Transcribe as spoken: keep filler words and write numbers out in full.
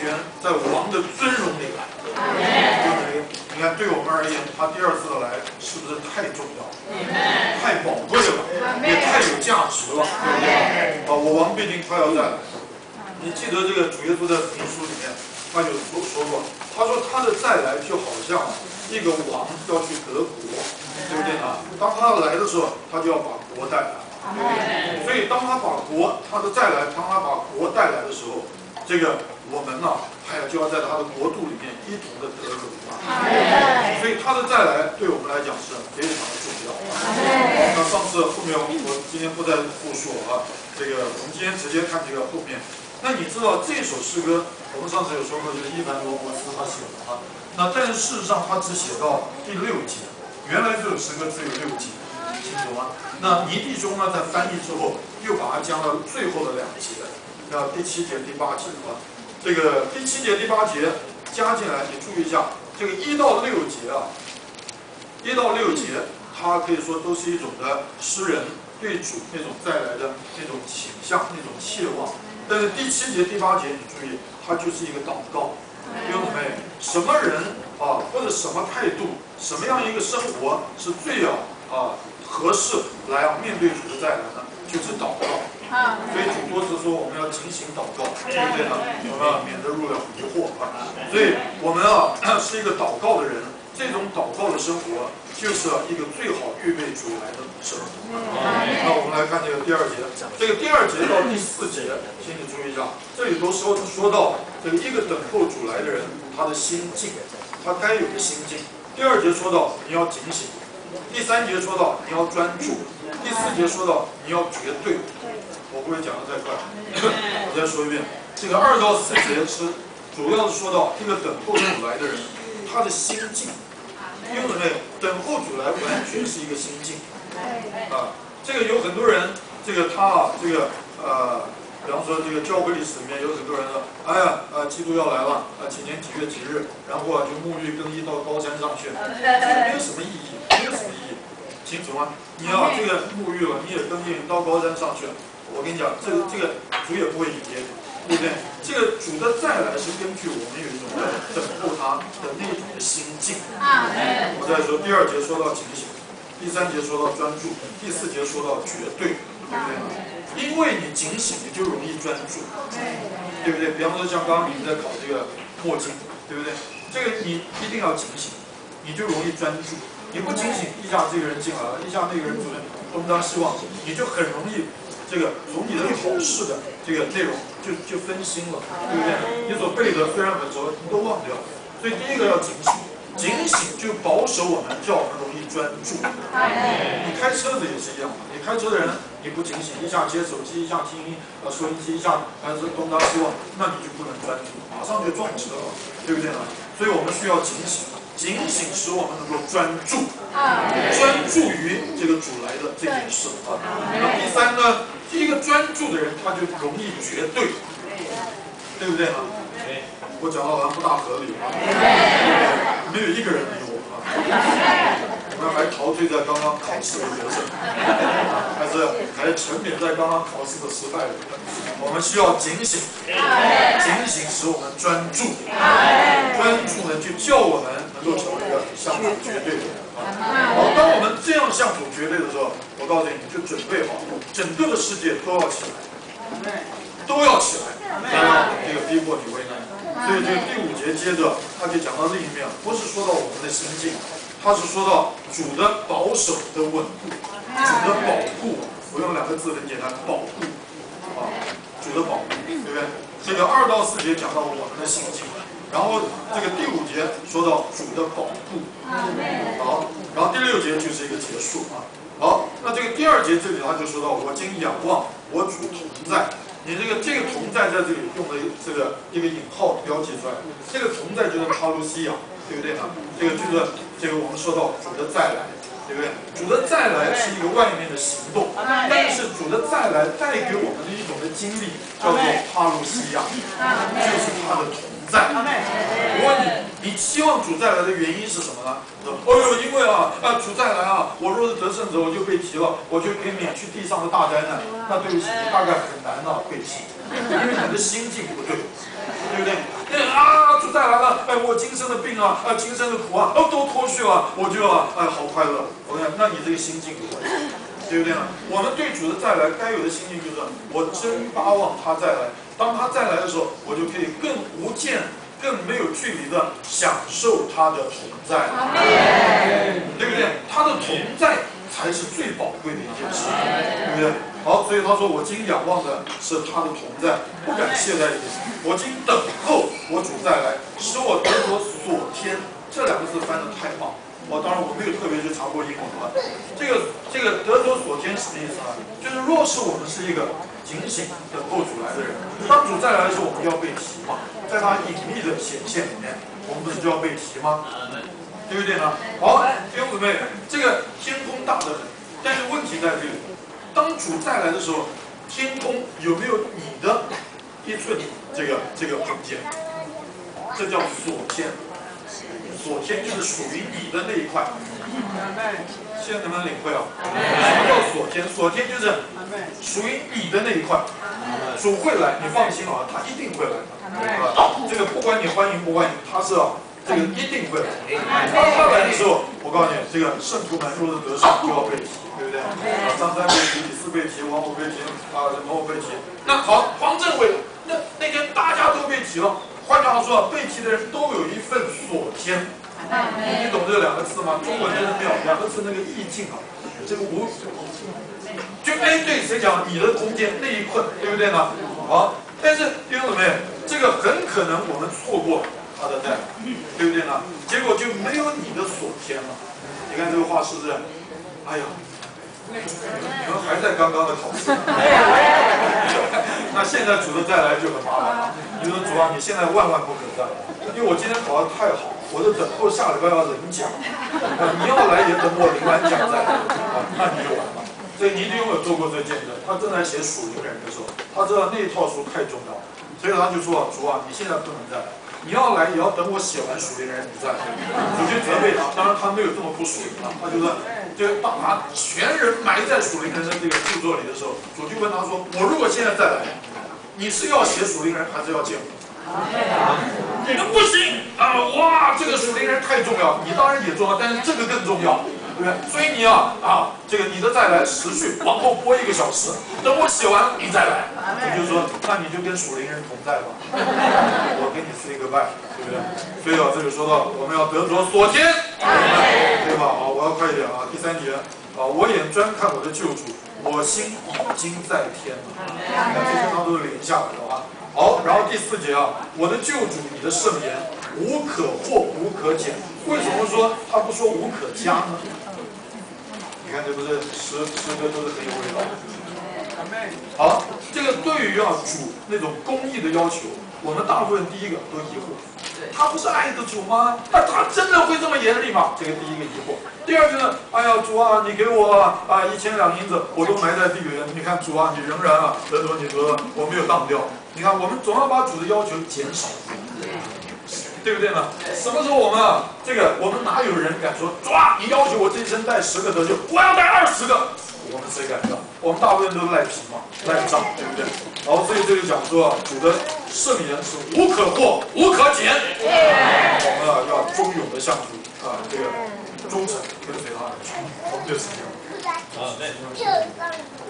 权在王的尊荣里来。就是你看，对我们而言，他第二次的来是不是太重要了？太宝贵了，也太有价值了，对不对？啊，我王必定他要再来。你记得这个主耶稣的评书里面，他有说说过，他说他的再来就好像一个王要去得国，对不对啊？当他来的时候，他就要把国带来。所以当他把国，他的再来，当他把国带来的时候，这个我们呢、啊，还要就要在他的国度里面一同的得荣耀。所以他的再来对我们来讲是非常的重要。那上次后面我今天不再复述啊，这个我们今天直接看这个后面。那你知道这首诗歌，我们上次有说过，就是伊凡罗伯斯他写的啊。那但是事实上他只写到第六节，原来这首诗歌只有六节。清楚吗？那倪弟兄呢，在翻译之后又把它加到最后的两节，那第七节、第八节啊。这个第七节、第八节加进来，你注意一下，这个一到六节啊，一到六节，它可以说都是一种的诗人对主那种再来的那种倾向、那种切望。但是第七节、第八节，你注意，它就是一个祷告。弟兄姊妹，什么人啊，或者什么态度，什么样一个生活是最要啊？合适来啊面对主的再来呢，就是祷告。所以主多次说我们要警醒祷告，对不对呢？我们要免得入了迷惑啊。所以我们啊是一个祷告的人，这种祷告的生活就是一个最好预备主来的生活。那我们来看这个第二节，这个第二节到第四节，请你注意一下，这里都说说到这个一个等候主来的人，他的心境，他该有的心境。第二节说到你要警醒。第三节说到你要专注，第四节说到你要绝对。我不会讲得太快，我再说一遍。这个二到四节是主要是说到一个等候主来的人，他的心境。因为呢，等候主来完全是一个心境啊。这个有很多人，这个他啊，这个呃。比方说，这个教会历史里面有很多人说：“哎呀，呃，基督要来了，啊，几年几月几日，然后啊，就沐浴更衣到高山上去。”这个没有什么意义，没有什么意义，清楚吗？你要这个沐浴了，你也更衣到高山上去了。我跟你讲，这个这个主也不会理解你，对不对？这个主的再来是根据我们有一种等候他的那种的心境。我再说，第二节说到警醒，第三节说到专注，第四节说到绝对，对不对？因为你警醒，你就容易专注，对不对？比方说像刚刚你们在考这个墨镜，对不对？这个你一定要警醒，你就容易专注。你不警醒，一下这个人进来了，一下那个人主任东张西望，你就很容易这个从你的考试的这个内容就就分心了，对不对？你所背的虽然很熟，你都忘掉。所以第一个要警醒，警醒就保守我们，叫我们容易专注。你开车子也是一样，你开车的人。你不警醒，一下接手机，一下听呃收音机，一下还是东张西望，那你就不能专注，马上就撞车了，对不对呢？所以我们需要警醒，警醒使我们能够专注，专注于这个主来的这件事啊。那第三呢，一个专注的人，他就容易绝对，对不对呢？我讲的好像不大合理啊，没有一个人理我啊。我们还陶醉在刚刚考试的得胜，还是还沉湎在刚刚考试的失败里。我们需要警醒，警醒使我们专注，专注呢就叫我们能够成为一个向主绝对的人。好，当我们这样向主绝对的时候，我告诉你，就准备好，整个的世界都要起来，都要起来，都要这个逼迫你为难。所以这个第五节接着他就讲到另一面，不是说到我们的心境。他是说到主的保守的稳固，主的保护，我用两个字很简单，保护啊，主的保护，对不对？这个二到四节讲到我们的心境，然后这个第五节说到主的保护，好，然后第六节就是一个结束啊。好，那这个第二节这里他就说到我今仰望我主同在，你这个这个同在在这里用的这个一个引号标记出来，这个同在就是帕鲁西亚，对不对呢？这个就是这个我们说到主的再来，对不对？主的再来是一个外面的行动，但是主的再来带给我们的一种的经历叫做帕鲁西亚，就是他的同在。我问你，你期望主再来的原因是什么呢？说，哦呦，因为啊啊主再来啊，我若是得胜者，我就被提了，我就可以免去地上的大灾难。那对不起，你大概很难啊被提，因为你的心境不对，对不对？那啊，哎，我今生的病啊，啊，今生的苦啊，哦，都脱去了，我就啊，哎，好快乐。我跟你讲，那你这个心境不对，对不对呢？我们对主的再来，该有的心境就是，我真巴望他再来。当他再来的时候，我就可以更无间、更没有距离的享受他的同在，对不对？他的同在才是最宝贵的一件事，对不对？好，所以他说：“我今仰望的是他的同在，不敢懈怠的意思。我今等候我主再来，使我得着所天。”这两个字翻得太棒。我当然我没有特别去查过英文啊。这个这个得着所天什么意思呢？就是若是我们是一个警醒等候主来的人，当主再来的时候，我们要被提嘛，在他隐秘的显现里面，我们不是就要被提吗？对不对呢？好，弟兄姊妹，这个天空大得很，但是问题在这里，当主再来的时候，天空有没有你的一寸这个这个空间？这叫所天，所天就是属于你的那一块。现在能不能领会啊？什么叫所天？所天就是属于你的那一块。主会来，你放心啊，他一定会来的。这个不管你欢迎不欢迎，他是啊。这个一定会来。当他来的时候，我告诉你，这个圣徒们若是得胜，就要被提，对不对？啊，张三被提，李四被提，王五被提，啊，某某被提。那好，黄政委，那那天大家都被提了。换句话说，被提的人都有一份所天。你懂这两个字吗？中文真的妙，两个字那个意境啊，这个无，就哎对谁讲你的空间那一困，对不对呢？好，但是弟兄姊妹，这个很可能我们错过他的在，对不对呢？结果就没有你的所天了。你看这个话是不是？哎呀，你们还在刚刚的考试，那现在主的再来就很麻烦了。你说主啊，你现在万万不可再来，因为我今天考得太好，我就等候下礼拜要领奖。你要来也等我领完奖再来，那你就完了。所以你一定有做过这见证。他正在写属灵人的时候，他知道那一套书太重要了，所以他就说：“主啊，你现在不能再来。”你要来也要等我写完属灵人你再来。主就责备他，当然他没有这么不属灵啊，他就是就当他全人埋在属灵人的这个著作里的时候，主就问他说：“我如果现在再来，你是要写属灵人还是要见我？”你们不行啊！哇，这个属灵人太重要，你当然也重要，但是这个更重要。对不对？所以你啊啊，这个你的再来持续往后拨一个小时，等我写完你再来。也就是说，那你就跟属灵人同在吧，我跟你 say goodbye， 对不对？所以啊，这里说到我们要得着所天，对吧？啊，我要快一点啊。第三节啊，我眼专看我的救主，我心已经在天了。那这些都是连下来的啊。好，然后第四节啊，我的救主，你的圣言无可或无可减。为什么说他不说无可加呢？你看，这不是诗诗歌都是很有味道。好，这个对于啊主那种公义的要求，我们大部分第一个都疑惑，他不是爱的主吗？那他真的会这么严厉吗？这个第一个疑惑。第二就是，哎呀主啊，你给我啊一千两银子，我都埋在地里了。你看主啊，你仍然啊得着你得，我没有当掉。你看，我们总要把主的要求减少。对不对呢？什么时候我们啊，这个我们哪有人敢说，主啊，你要求我这一生带十个得救，我要带二十个，我们谁敢要？我们大部分都是赖皮嘛，赖账，对不对？然后所以这就讲说啊，主的圣言是无可或无可减，我们啊要忠勇的向主啊，这个忠诚跟随他，我们就是这样。啊，对。